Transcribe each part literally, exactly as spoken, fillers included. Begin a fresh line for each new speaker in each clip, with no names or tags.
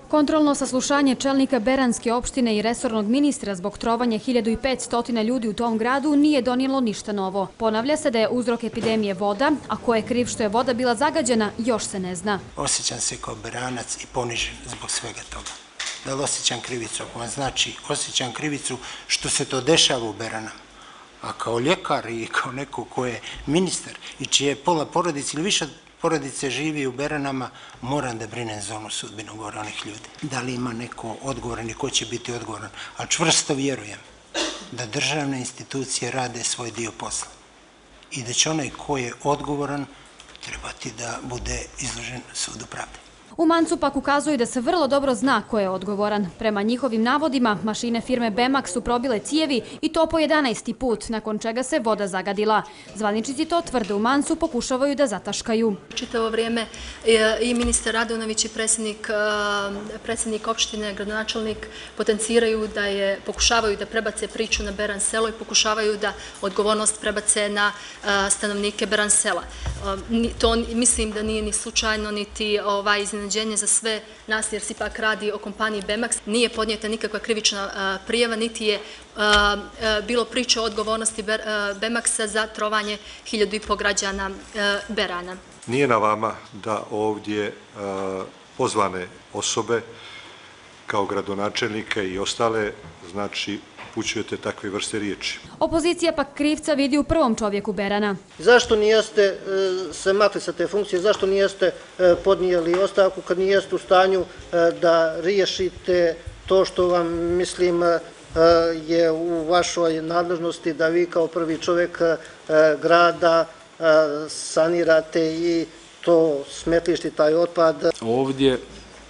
Kontrolno saslušanje čelnika Beranske opštine i resornog ministra zbog trovanja hiljadu petsto ljudi u tom gradu nije donijelo ništa novo. Ponavlja se da je uzrok epidemije voda, a ko je kriv što je voda bila zagađena, još se ne zna.
Osjećam se kao Beranac i ponižen zbog svega toga. Da li osjećam krivicu? Ako vam znači, osjećam krivicu što se to dešava u Beranama. A kao ljekar i kao neko ko je ministar i čije pola porodice ili više porodice živi u Beranama, moram da brinem za onu sudbinu gore onih ljudi. Da li ima neko odgovoran i ko će biti odgovoran? A čvrsto vjerujem da državne institucije rade svoj dio posla i da će onaj ko je odgovoran trebati da bude izložen sudu pravde.
U Mancu pak ukazuju da se vrlo dobro zna ko je odgovoran. Prema njihovim navodima, mašine firme Bemak su probile cijevi i to po jedanaesti put, nakon čega se voda zagadila. Zvaničnici to tvrde u Mancu, pokušavaju da zataškaju.
Čitavo vrijeme i ministar Radonović i predsjednik opštine, gradonačelnik potenciraju da je, pokušavaju da prebace priču na Beran selo i pokušavaju da odgovornost prebace na stanovnike Beran sela. To mislim da nije ni slučajno, niti ovaj iznenađenje za sve nas, jer se ipak radi o kompaniji Bemax. Nije podnijeta nikakva krivična prijava, niti je bilo priče o odgovornosti Bemaxa za trovanje hiljadu i po građana Berana.
Nije na vama da ovdje pozvane osobe kao gradonačelnike i ostale, znači, upućujete takve vrste riječi.
Opozicija pak krivca vidi u prvom čovjeku Berana.
Zašto nijeste se makli sa te funkcije, zašto nijeste podnijeli ostavku kad nijeste u stanju da riješite to što vam, mislim, je u vašoj nadležnosti, da vi kao prvi čovjek grada sanirate i to smetlište, taj otpad.
Ovdje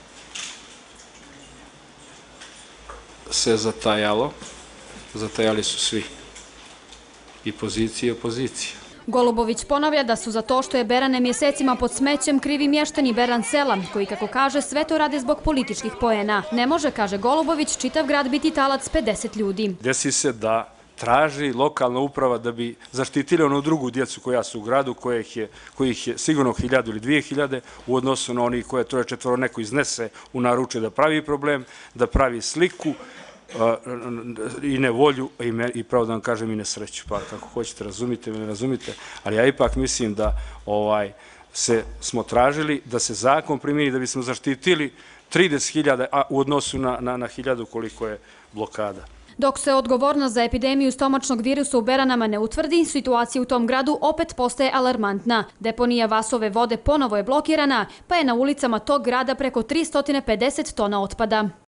se zatajalo, zatajali su svi, i pozicija i opozicija.
Golubović ponavlja da su za to što je Berane mjesecima pod smećem krivi mještani Beran sela, koji, kako kaže, sve to rade zbog političkih poena. Ne može, kaže Golubović, čitav grad biti talac pedeset ljudi.
Desi se da traži lokalna uprava da bi zaštitili onu drugu djecu koja su u gradu, kojih je sigurno hiljadu ili dvije hiljade, u odnosu na onih koje troje četvoro neko iznese u naručje da pravi problem, da pravi sliku i nevolju i, pravo da vam kažem, i nesreću. Pa kako hoćete, razumite ili ne razumite, ali ja ipak mislim da se smo tražili da se zakon primjeni da bismo zaštitili trideset hiljada, a u odnosu na hiljadu koliko je blokada.
Dok se odgovornost za epidemiju stomačnog virusa u Beranama ne utvrdi, situacija u tom gradu opet postaje alarmantna. Deponija Vasove vode ponovo je blokirana, pa je na ulicama tog grada preko tristo pedeset tona otpada.